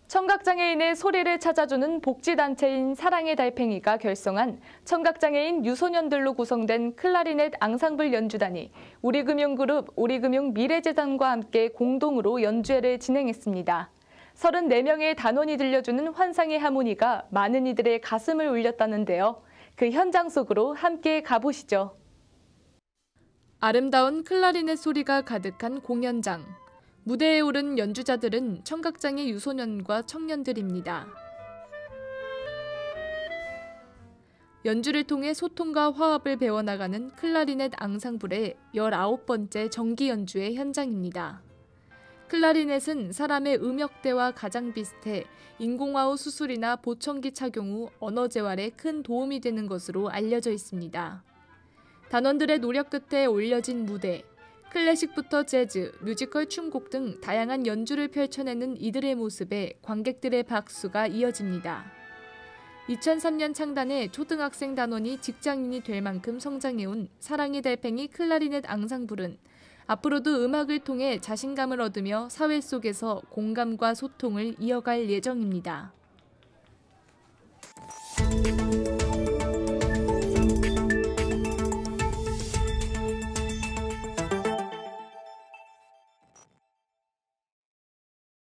청각장애인의 소리를 찾아주는 복지단체인 사랑의 달팽이가 결성한 청각장애인 유소년들로 구성된 클라리넷 앙상블 연주단이 우리금융그룹 우리금융미래재단과 함께 공동으로 연주회를 진행했습니다. 34명의 단원이 들려주는 환상의 하모니가 많은 이들의 가슴을 울렸다는데요. 그 현장 속으로 함께 가보시죠. 아름다운 클라리넷 소리가 가득한 공연장. 무대에 오른 연주자들은 청각장애 유소년과 청년들입니다. 연주를 통해 소통과 화합을 배워나가는 클라리넷 앙상블의 19번째 정기 연주회 현장입니다. 클라리넷은 사람의 음역대와 가장 비슷해 인공화호 수술이나 보청기 착용 후 언어 재활에 큰 도움이 되는 것으로 알려져 있습니다. 단원들의 노력 끝에 올려진 무대, 클래식부터 재즈, 뮤지컬 춤곡 등 다양한 연주를 펼쳐내는 이들의 모습에 관객들의 박수가 이어집니다. 2003년 창단해 초등학생 단원이 직장인이 될 만큼 성장해온 사랑의 달팽이 클라리넷 앙상블은 앞으로도 음악을 통해 자신감을 얻으며 사회 속에서 공감과 소통을 이어갈 예정입니다.